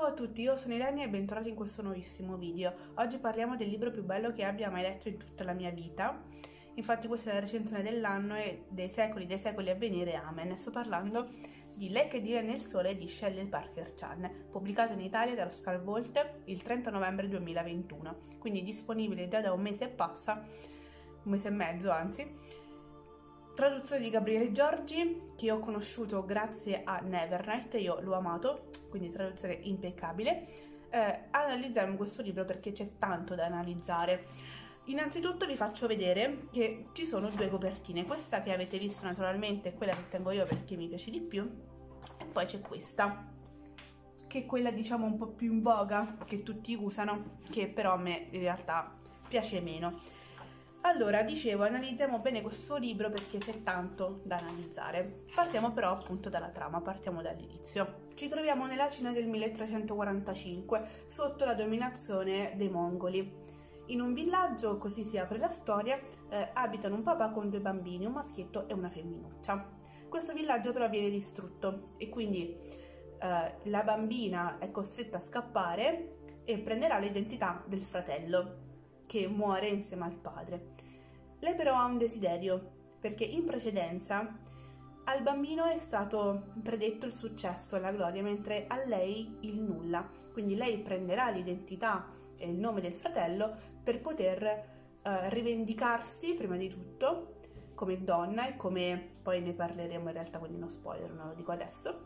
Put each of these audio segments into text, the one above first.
Ciao a tutti, io sono Ilenia e bentornati in questo nuovissimo video. Oggi parliamo del libro più bello che abbia mai letto in tutta la mia vita. Infatti questa è la recensione dell'anno e dei secoli a venire, amen. Sto parlando di Lei che divenne il sole di Shelley Parker Chan, pubblicato in Italia dallo Scarbolt il 30 novembre 2021, quindi disponibile già da un mese e passa, un mese e mezzo anzi. Traduzione di Gabriele Giorgi, che ho conosciuto grazie a Nevernight, io l'ho amato, quindi traduzione impeccabile. Analizziamo questo libro perché c'è tanto da analizzare. Innanzitutto vi faccio vedere che ci sono due copertine, questa che avete visto naturalmente è quella che tengo io perché mi piace di più, e poi c'è questa, che è quella diciamo un po' più in voga, che tutti usano, che però a me in realtà piace meno. Allora, dicevo, analizziamo bene questo libro perché c'è tanto da analizzare. Partiamo però appunto dalla trama, partiamo dall'inizio. Ci troviamo nella Cina del 1345, sotto la dominazione dei mongoli. In un villaggio, così si apre la storia, abitano un papà con due bambini, un maschietto e una femminuccia. Questo villaggio però viene distrutto e quindi la bambina è costretta a scappare e prenderà l'identità del fratello, che muore insieme al padre. Lei però ha un desiderio, perché in precedenza al bambino è stato predetto il successo e la gloria, mentre a lei il nulla. Quindi lei prenderà l'identità e il nome del fratello per poter rivendicarsi prima di tutto come donna, e come poi ne parleremo in realtà, quindi no spoiler, non lo dico adesso,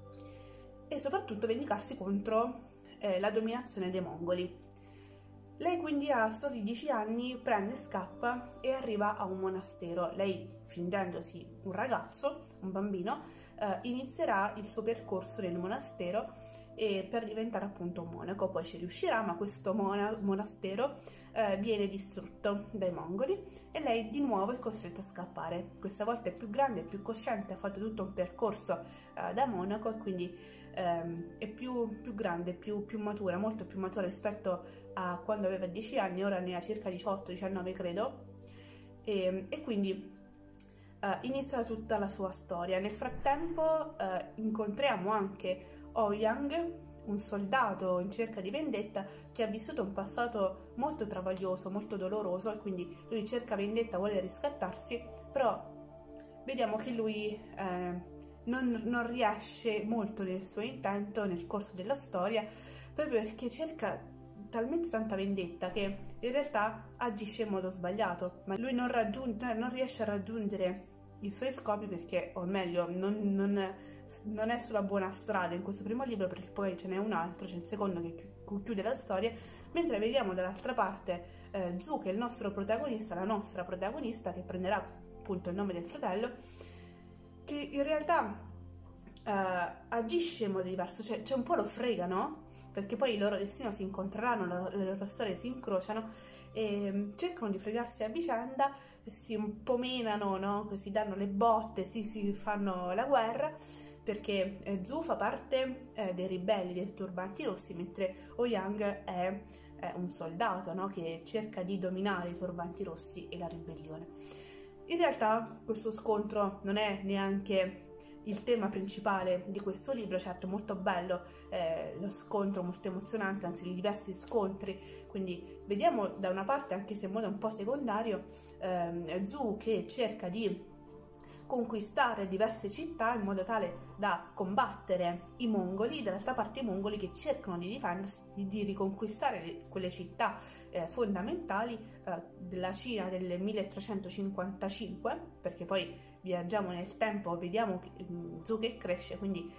e soprattutto vendicarsi contro la dominazione dei mongoli. Lei quindi a soli 10 anni prende, scappa e arriva a un monastero. Lei, fingendosi un ragazzo, un bambino, inizierà il suo percorso nel monastero per diventare appunto un monaco. Poi ci riuscirà, ma questo monastero viene distrutto dai mongoli e lei di nuovo è costretta a scappare. Questa volta è più grande, è più cosciente, ha fatto tutto un percorso da monaco e quindi è più grande, più matura, molto più matura rispetto a quando aveva 10 anni, ora ne ha circa 18-19 credo, e quindi inizia tutta la sua storia. Nel frattempo incontriamo anche Ouyang, un soldato in cerca di vendetta che ha vissuto un passato molto travaglioso, molto doloroso, e quindi lui cerca vendetta, vuole riscattarsi, però vediamo che lui non riesce molto nel suo intento nel corso della storia, proprio perché cerca talmente tanta vendetta che in realtà agisce in modo sbagliato, ma lui non riesce a raggiungere i suoi scopi perché, o meglio, non è sulla buona strada in questo primo libro, perché poi ce n'è un altro, c'è il secondo che chiude la storia, mentre vediamo dall'altra parte Zhu, che è il nostro protagonista, la nostra protagonista, che prenderà appunto il nome del fratello, che in realtà agisce in modo diverso, cioè un po' lo frega, no? Perché poi il loro destino si incontreranno, le loro storie si incrociano e cercano di fregarsi a vicenda, si un po' menano, no? Si danno le botte, si fanno la guerra, perché Zhu fa parte dei ribelli, dei turbanti rossi, mentre Ouyang è un soldato, no? Che cerca di dominare i turbanti rossi e la ribellione. In realtà questo scontro non è neanche il tema principale di questo libro, certo molto bello lo scontro, molto emozionante, anzi i diversi scontri, quindi vediamo da una parte, anche se in modo un po' secondario, Zhu che cerca di conquistare diverse città in modo tale da combattere i mongoli, dall'altra parte i mongoli che cercano di difendersi, di riconquistare quelle città fondamentali della Cina del 1355, perché poi viaggiamo nel tempo, vediamo Zhu che cresce, quindi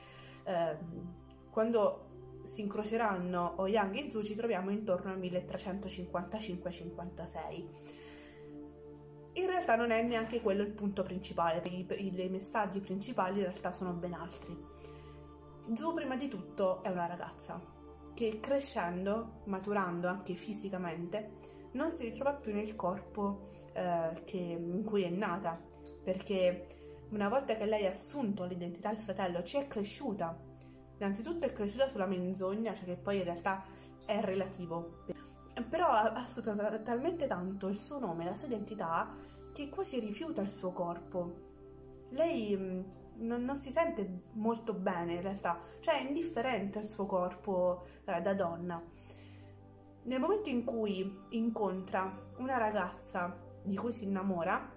quando si incroceranno Ouyang e Zhu ci troviamo intorno al 1355-56. In realtà non è neanche quello il punto principale, i messaggi principali in realtà sono ben altri. Zhu prima di tutto è una ragazza che crescendo, maturando anche fisicamente, non si ritrova più nel corpo in cui è nata, perché una volta che lei ha assunto l'identità del fratello, ci è cresciuta. Innanzitutto è cresciuta sulla menzogna, cioè che poi in realtà è relativo, però ha assunto talmente tanto il suo nome, la sua identità, che quasi rifiuta il suo corpo. Lei non si sente molto bene in realtà, cioè è indifferente al suo corpo da donna. Nel momento in cui incontra una ragazza di cui si innamora,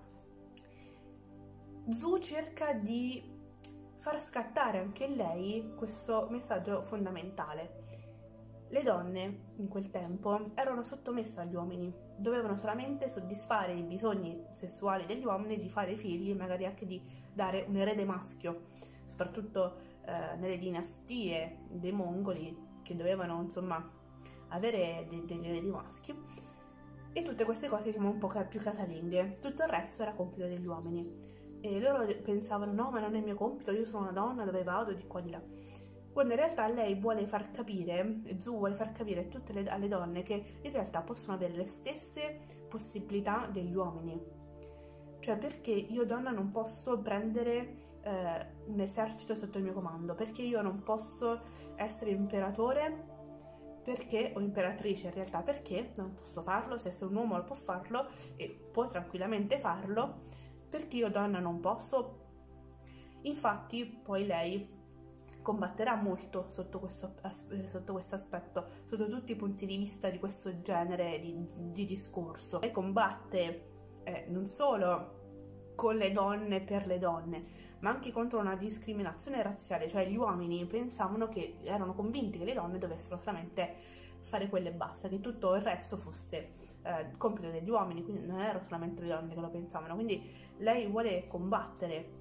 Zhu cerca di far scattare anche in lei questo messaggio fondamentale. Le donne in quel tempo erano sottomesse agli uomini, dovevano solamente soddisfare i bisogni sessuali degli uomini, di fare figli e magari anche di dare un erede maschio, soprattutto nelle dinastie dei mongoli che dovevano insomma avere degli eredi maschi, e tutte queste cose diciamo un po' più casalinghe. Tutto il resto era compito degli uomini e loro pensavano no, ma non è mio compito, io sono una donna, dove vado, di qua di là, quando in realtà lei vuole far capire, Zhu vuole far capire alle donne che in realtà possono avere le stesse possibilità degli uomini. Cioè, perché io donna non posso prendere un esercito sotto il mio comando, perché io non posso essere imperatore, perché, o imperatrice in realtà, perché non posso farlo, se un uomo lo può farlo e può tranquillamente farlo, perché io donna non posso. Infatti poi lei combatterà molto sotto questo aspetto, sotto tutti i punti di vista di questo genere di discorso. Lei combatte non solo con le donne per le donne, ma anche contro una discriminazione razziale, cioè gli uomini erano convinti che le donne dovessero solamente fare quello e basta, che tutto il resto fosse compito degli uomini, quindi non erano solamente le donne che lo pensavano. Quindi lei vuole combattere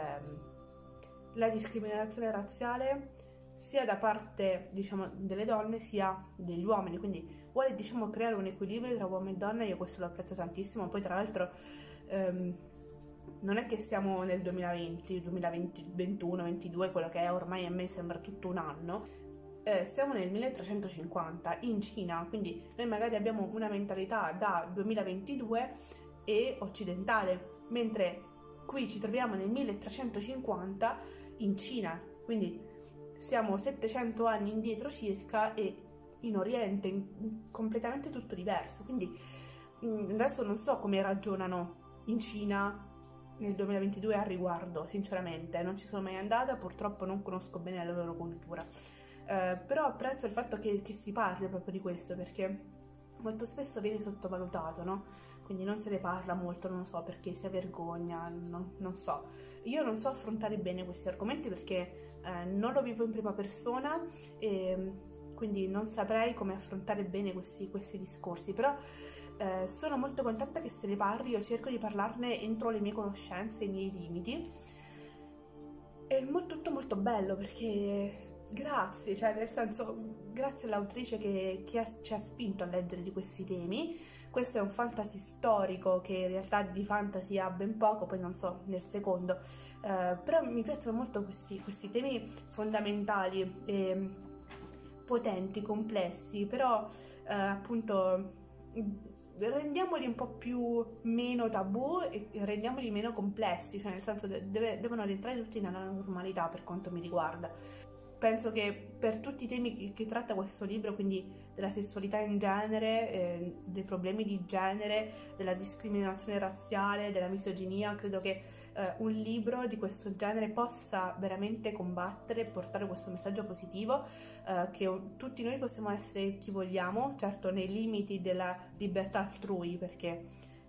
la discriminazione razziale sia da parte, diciamo, delle donne sia degli uomini, quindi vuole, diciamo, creare un equilibrio tra uomo e donna. Io questo lo apprezzo tantissimo. Poi tra l'altro non è che siamo nel 2020, 2021, 2022, quello che è ormai a me sembra tutto un anno, siamo nel 1350 in Cina, quindi noi magari abbiamo una mentalità da 2022 e occidentale, mentre qui ci troviamo nel 1350 in Cina, quindi siamo 700 anni indietro circa e in Oriente, completamente tutto diverso. Quindi adesso non so come ragionano in Cina nel 2022 al riguardo, sinceramente non ci sono mai andata, purtroppo non conosco bene la loro cultura, però apprezzo il fatto che si parli proprio di questo, perché molto spesso viene sottovalutato, no? Quindi non se ne parla molto, non so perché, sia vergogna, non so. Io non so affrontare bene questi argomenti perché non lo vivo in prima persona e quindi non saprei come affrontare bene questi discorsi, però sono molto contenta che se ne parli. Io cerco di parlarne entro le mie conoscenze, i miei limiti. È tutto molto bello perché grazie, cioè nel senso, grazie all'autrice che ci ha spinto a leggere di questi temi. Questo è un fantasy storico che in realtà di fantasy ha ben poco, poi non so nel secondo, però mi piacciono molto questi temi fondamentali e potenti, complessi, però appunto rendiamoli un po' più meno tabù e rendiamoli meno complessi, cioè nel senso devono rientrare tutti nella normalità per quanto mi riguarda. Penso che per tutti i temi che tratta questo libro, quindi della sessualità in genere, dei problemi di genere, della discriminazione razziale, della misoginia, credo che un libro di questo genere possa veramente combattere e portare questo messaggio positivo, che tutti noi possiamo essere chi vogliamo, certo nei limiti della libertà altrui, perché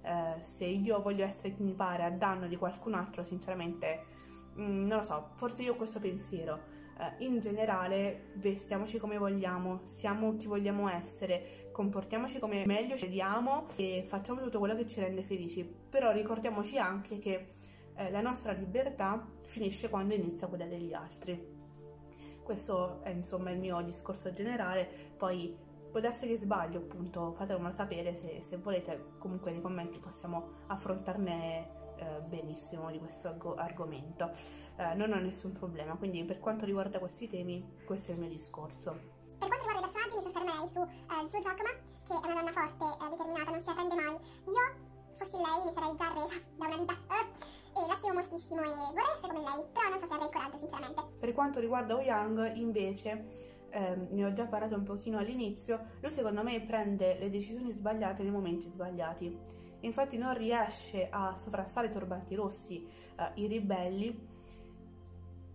se io voglio essere chi mi pare a danno di qualcun altro, sinceramente non lo so, forse io ho questo pensiero. In generale vestiamoci come vogliamo, siamo chi vogliamo essere, comportiamoci come meglio crediamo e facciamo tutto quello che ci rende felici, però ricordiamoci anche che la nostra libertà finisce quando inizia quella degli altri. Questo è insomma il mio discorso generale, poi può darsi che sbaglio, appunto, fatemelo sapere se volete, comunque nei commenti possiamo affrontarne benissimo di questo argomento, non ho nessun problema. Quindi per quanto riguarda questi temi, questo è il mio discorso. Per quanto riguarda i personaggi mi soffermerei su Giacomo, che è una donna forte, determinata, non si arrende mai. Io, fossi lei, mi sarei già arresa da una vita e la stimo moltissimo e vorrei essere come lei, però non so se avrei il coraggio, sinceramente. Per quanto riguarda Ouyang, invece, ne ho già parlato un pochino all'inizio, lui secondo me prende le decisioni sbagliate nei momenti sbagliati. Infatti non riesce a sovrastare i turbanti rossi, i ribelli,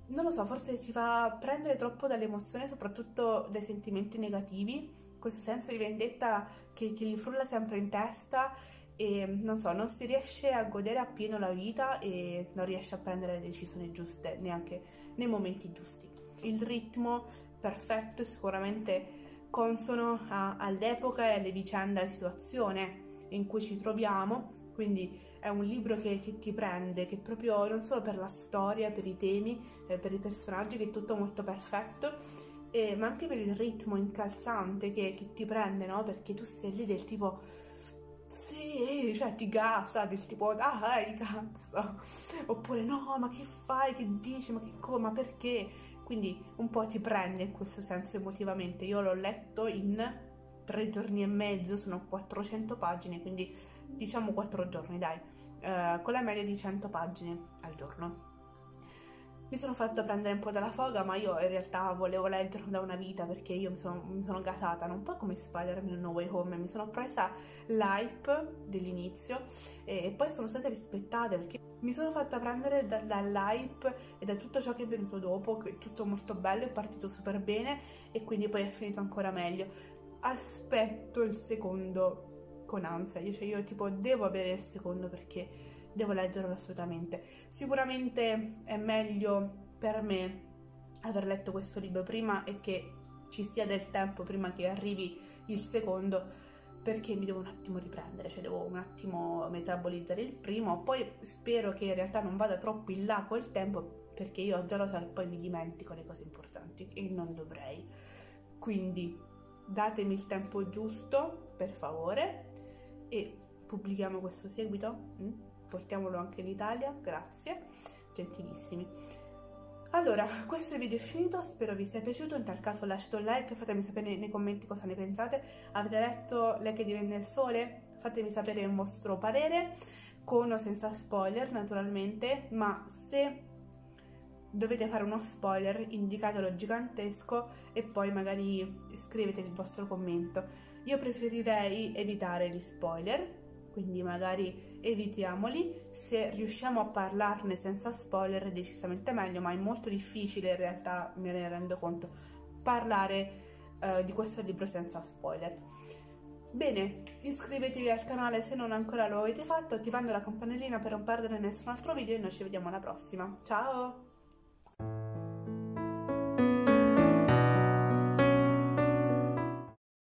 non lo so, forse si fa prendere troppo dall'emozione, soprattutto dai sentimenti negativi, questo senso di vendetta che gli frulla sempre in testa e non so, non si riesce a godere appieno la vita e non riesce a prendere le decisioni giuste, neanche nei momenti giusti. Il ritmo perfetto è sicuramente consono all'epoca e alle vicende, alla situazione in cui ci troviamo, quindi è un libro che ti prende, che proprio non solo per la storia, per i temi, per i personaggi, che è tutto molto perfetto, ma anche per il ritmo incalzante che ti prende, no? Perché tu stai lì del tipo, sì, cioè ti gasa, del tipo, dai, cazzo, oppure no, ma che fai, che dici, ma che come, ma perché? Quindi un po' ti prende in questo senso emotivamente. Io l'ho letto in 3 giorni e mezzo, sono 400 pagine, quindi diciamo 4 giorni, dai, con la media di 100 pagine al giorno. Mi sono fatta prendere un po' dalla foga, ma io in realtà volevo leggerlo da una vita perché io mi sono gasata, un po' come Spider-Man No Way Home, mi sono presa l'hype dell'inizio e poi sono state rispettate perché mi sono fatta prendere dall'hype e da tutto ciò che è venuto dopo, che è tutto molto bello, è partito super bene e quindi poi è finito ancora meglio. Aspetto il secondo con ansia, io tipo devo avere il secondo perché devo leggerlo assolutamente. Sicuramente è meglio per me aver letto questo libro prima e che ci sia del tempo prima che arrivi il secondo, perché mi devo un attimo riprendere, cioè devo un attimo metabolizzare il primo, poi spero che in realtà non vada troppo in là col tempo, perché io già lo so che poi mi dimentico le cose importanti e non dovrei. Quindi datemi il tempo giusto, per favore, e pubblichiamo questo seguito. Portiamolo anche in Italia, grazie, gentilissimi. Allora, questo video è finito, spero vi sia piaciuto, in tal caso lasciate un like, fatemi sapere nei commenti cosa ne pensate. Avete letto Lei che divenne il sole? Fatemi sapere il vostro parere, con o senza spoiler naturalmente, ma se dovete fare uno spoiler indicatelo gigantesco e poi magari scrivete il vostro commento. Io preferirei evitare gli spoiler, quindi magari evitiamoli. Se riusciamo a parlarne senza spoiler è decisamente meglio, ma è molto difficile in realtà, me ne rendo conto, parlare di questo libro senza spoiler. Bene, iscrivetevi al canale se non ancora lo avete fatto, attivando la campanellina per non perdere nessun altro video e noi ci vediamo alla prossima. Ciao!